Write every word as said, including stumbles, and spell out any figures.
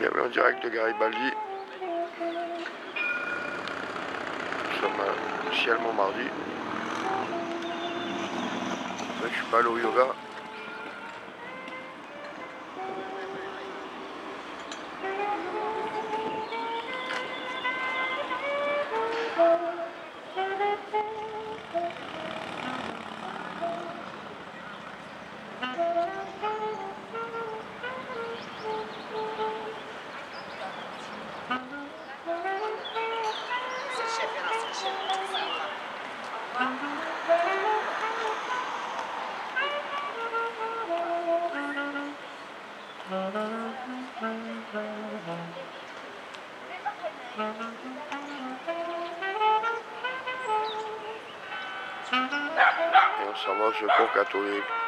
Bienvenue en direct de Garibaldi. Nous sommes officiellement mardi. Je suis pas allé au yoga. Et on s'en va au secours catholique.